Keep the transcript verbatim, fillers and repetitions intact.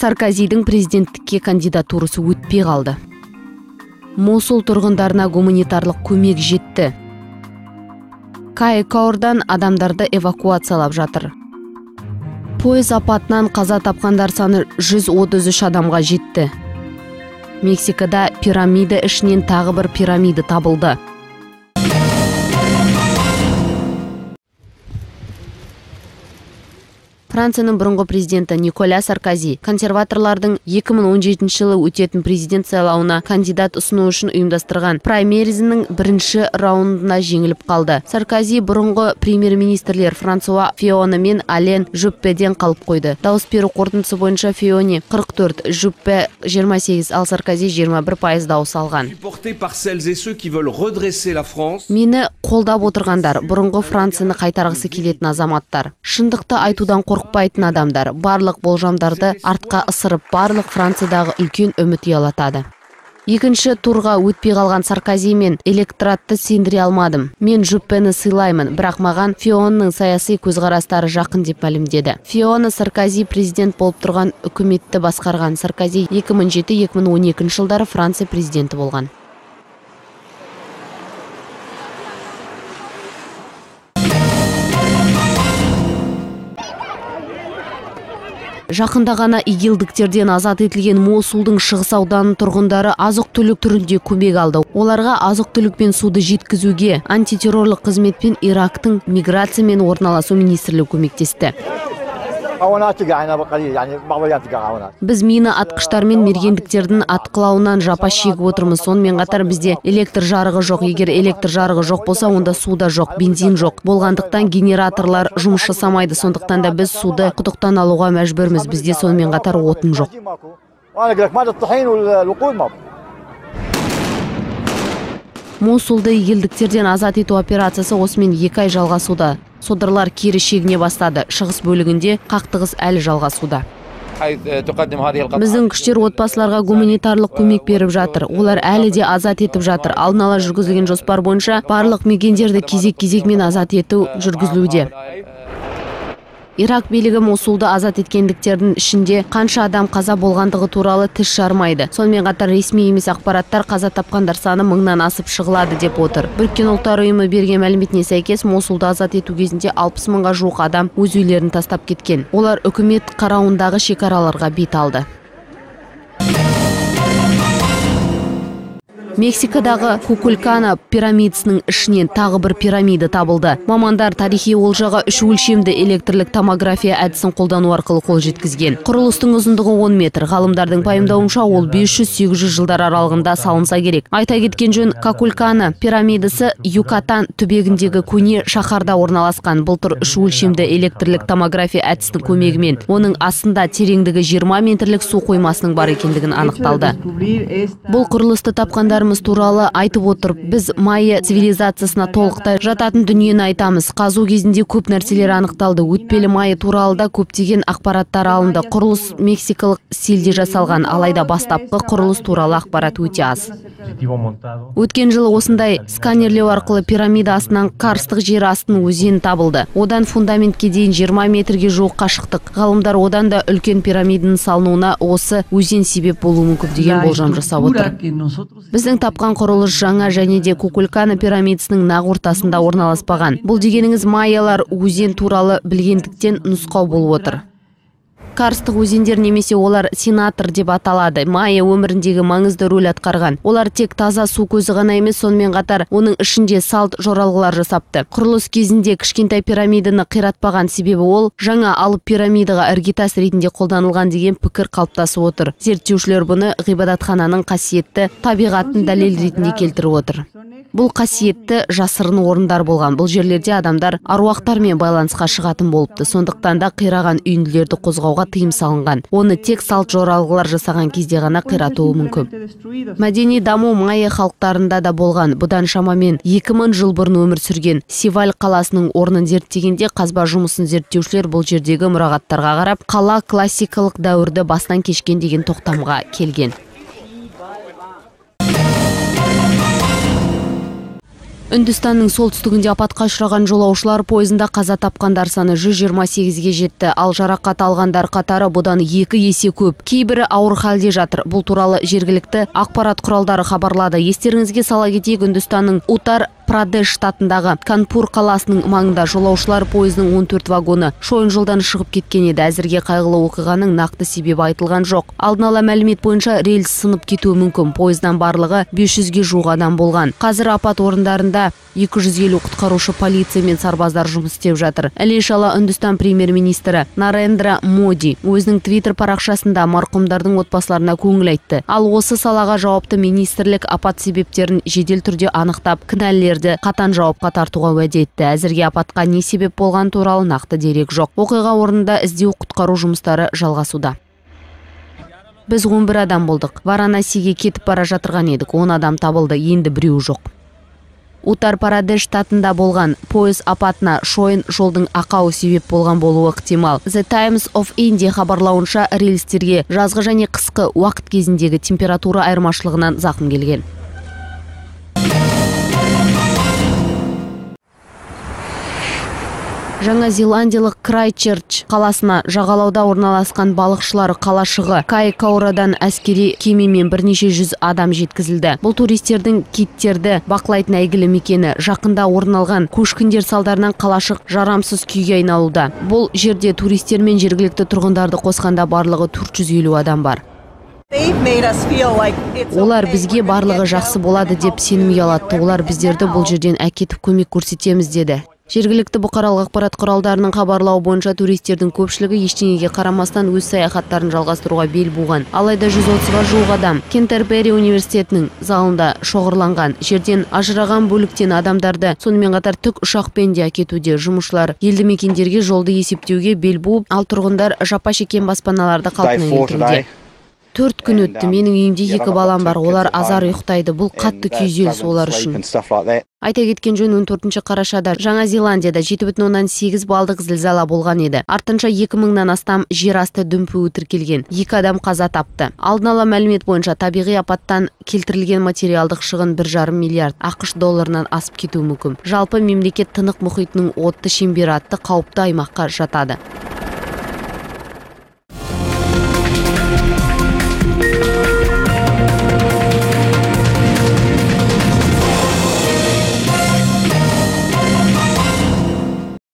Саркозидің президенттікке кандидатурасы өтпей қалды. Мосул тұрғындарына гуманитарлық көмек жетті. Каи-Каурдан адамдарды эвакуациялап жатыр. Пойыз апатынан қаза тапқандар саны жүз отыз үш адамға жетті. Мексикада пирамида ішінен тағы бір пирамида табылды. Францияның бұрынғы президенті Николя Саркози консерваторлардың екі мың он жетінші жылы өтетін президент сайлауына кандидат ұсыну үшін ұйымдастырған праймеризінің бірінші раундына жеңіліп қалды. Саркози бұрынғы премьер-министрлер Франсуа Фиона мен Ален Жуппеден қалып қойды. Дауыс беру қорытындысы бойынша Фионе қырық төрт, Жуппе жиырма сегіз, ал Саркози жиырма бір пайыз дауыс алған. Мені қолдап отырғандар, бұрынғы Францияны қайтарғысы келетін азаматтар. Шындықты айтудан қорқпайтын адамдар, барлық болжамдарды артқа ысырып, барлық Франциядағы үлкен үміт ұялатады. Екінші турға өтпей қалған Саркози мен электоратты сендіре алмадым. Мен Жуппені сыйлаймын, бірақ маған Фионның саяси көзқарастары жақын деп мәлімдеді. Фиона Саркози президент болып тұрған үкіметті басқарған. Саркози екі мың жеті - екі мың он екінші жылдары Франция президенті болған. Жақында ғана игилдіктерден азат етілген Мосулдың шығыс ауданының тұрғындары азық-түлік түрінде көмек алды. Оларға азық-түлік пен суды жеткізуге антитеррорлық қызмет пен Ирактың миграция мен орналасу министрлігі көмектесті. Біз мина атқыштар мен мергендіктердің атқылауынан жапа шегіп отырмыз. Сонымен қатар бізде электр жарығы жоқ. Егер электр жарығы жоқ болса, онда суда жоқ, бензин жоқ. Болғандықтан генераторлар жұмыс жасамайды. Сондықтан да біз суды құдықтан алуға мәжбүрміз. Бізде сонымен қатар отын жоқ. Мосулды игилдіктерден азат ету операциясы осымен екі ай жалғасуда. Содырлар кері шегіне бастады. Шығыс бөлігінде қақтығыс әлі жалғасуда. Біздің күштер отбасыларға гуманитарлық көмек беріп жатыр. Олар әлі де азат етіп жатыр. Алдын ала жүргізілген жоспар бойынша барлық мекендерді кезек-кезекмен азат ету жүргізілуде. Ирак билігі Мосулды азат еткендіктердің ішінде қанша адам қаза болғандығы туралы тіс жармайды. Сонымен қатар ресми емес ақпараттар қаза тапқандар саны мыңнан асып шығылады деп отыр. Біріккен ұлттар ұйымы берген мәліметіне сәйкес Мосулды азат ету кезінде алпыс мыңға жуық адам өз үйлерін тастап кеткен. Олар үкімет қарауындағы шекараларға бет алды. Мексикадағы Кукулкана пирамидасының ішінен тағы бір пирамида табылды. Мамандар тарихи олжаға үш өлшемді электрлік томография әдісін қолдану арқылы қол жеткізген. Құрылыстың ұзындығы он метр. Ғалымдардың пайымдауынша ол бес жүз - сегіз жүз жылдар аралығында салынса керек. Айта кеткен жөн, Кукулкана пирамидасы Юкатан түбегіндегі көне шаһарда орналасқан. Былтыр үш өлшемді электрлік томография әдісінің көмегімен оның астында тереңдігі жиырма метрлік су қоймасының бар екендігін анықталды. Бұл құрылысты тапқандар туралы айтып отырып, біз майя цивилизациясына толықтай жататын дүниені айтамыз. Қазу кезінде көп нәрселер анықталды. Өтпелі майя туралы да көптеген ақпараттар алынды. Құрылыс мексикалық стильде жасалған, алайда бастапқы құрылыс туралы ақпарат өте аз. Өткен жылы осындай сканерлеу арқылы пирамида астынан карстық жер астын өзен табылды. Одан фундаментке дейін жиырма метрге жуық қашықтық. Ғалымдар одан да үлкен пирамиданың салынуына осы өзен себеп болуы мүмкін деген болжам жасап отыр. Біздің тапқан құрылыс жаңа және де Кукулкана пирамидасының нақ ортасында орналаспаған. Бұл дегеніңіз майялар өзен туралы білгендіктен нұсқау болып отыр. Карстық өзендер немесе олар сенатор деп аталады. Майя өміріндегі маңызды рөл атқарған. Олар тек таза су көзі ғана емес, сонымен қатар оның ішінде салт жоралғылар жасапты. Құрылыс кезінде кішкентай пирамиданы қиратпаған, себебі ол жаңа алып пирамидаға іргетас ретінде қолданылған деген пікір қалыптасып отыр. Зерттеушілер бұны ғибадатхананың қасиетті табиғатын дәлел ретінде келтіріп отыр. Бұл қасиетті жасырын орындар болған. Бұл жерлерде адамдар аруақтармен байланысқа шығатын болыпты. Сондықтан да қираған үйінділерді қозғауға тыйым салынған. Оны тек салт жоралғылар жасаған кезде ғана қиратуы мүмкін. Мәдени даму майя халықтарында да болған. Бұдан шамамен екі мың жыл бұрын өмір сүрген Сиваль қаласының орнын зерттегенде қазба жұмысын зерттеушілер бұл жердегі мұрағаттарға қарап, қала классикалық дәуірді бастан кешкен деген тоқтамға келген. Үндістанның солтүстігінде апатқа ұшыраған жолаушылар пойызында қаза тапқандар саны жүз жиырма сегізге жетті, ал жарақат алғандар қатары бұдан екі есе көп. Кейбірі ауыр халде жатыр. Бұл туралы жергілікті ақпарат құралдары хабарлады. Естеріңізге сала кетейік, Үндістанның Утар Прадеш штатындағы Канпур қаласының маңында жолаушылар пойызының он төрт вагоны шойын жолдан шығып кеткен еді. Әзірге қайғылы оқиғаның нақты себебі айтылған жоқ. Алдын ала мәлімет бойынша рельс сынып кетуі мүмкін. Пойыздан барлығы бес жүзге жуық адам болған. Қазір апат орындарында екі жүз елу құтқарушы, полиция мен сарбаздар жұмыс істеп жатыр. Іле-шала Үндістан премьер-министрі Нарендра Моди өзінің Твиттер парақшасында марқұмдардың отбасыларына көңіл айтты. Ал осы салаға жауапты министрлік апат себептерін жедел түрде анықтап, кінәлілерді қатаң жауапқа тартуға уәде етті. Әзірге апатқа не себеп болған туралы нақты дерек жоқ. Оқиға орнында іздеу құтқару жұмыстары жалғасуда. Біз он бір адам болдық. Варанасиге кетіп бара жатырған едік. он адам табылды, енді біреу жоқ. Утар Прадеш штатында болған пойыз апатына шойын жолдың ақауы себеп болған болуы ықтимал. The Times of India хабарлауынша, рельстерге жазғы және қысқы уақыт кезіндегі температура айырмашылығынан зақым келген. Жаңа Зеландиялық Крайстчерч қаласына жағалауда орналасқан балықшылар қалашығы Кай Каурадан әскери кемемен бірнеше жүз адам жеткізілді. Бұл туристердің киттерді бақылайтын әйгілі мекені. Жақында орын алған көшкіндер салдарынан қалашық жарамсыз күйге айналуда. Бұл жерде туристер мен жергілікті тұрғындарды қосқанда барлығы төрт жүз елу адам бар. Олар бізге барлығы жақсы болады деп сенім ұялатты. Олар біздерді бұл жерден әкетіп көмек көрсетеміз деді. Жергілікті бұқаралық ақпарат құралдарының хабарлауы бойынша туристердің көпшілігі ештеңеге қарамастан өз саяхаттарын жалғастыруға бел буған. Алайда жүз отызға жуық адам Кентербери университетінің залында шоғырланған. Жерден ажыраған бөліктен адамдарды сонымен қатар тік ұшақпен де әкетуде. Жұмысшылар елді мекендерге жолды есептеуге бел буып, ал тұрғындар жапа шеккен баспаналарды қалпына келтіруде. Төрт күн өтті. Менің үйімде екі балам бар. Олар азар ұйықтайды. Бұл қатты күйзеліс олар үшін. Айта кеткен жөн, он төртінші қарашада Жаңа Зеландияда жеті бүтін оннан сегіз балдық зілзала болған еді. Артынша екі мыңнан астам жер асты дүмпуі тіркелген. Екі адам қаза тапты. Алдын ала мәлімет бойынша табиғи апаттан келтірілген материалдық шығын бір жарым миллиард ақш долларынан асып кетуі мүмкін. Жалпы мемлекет Тынық мұхитының отты шеңбері атты қауіпті аймаққа жатады.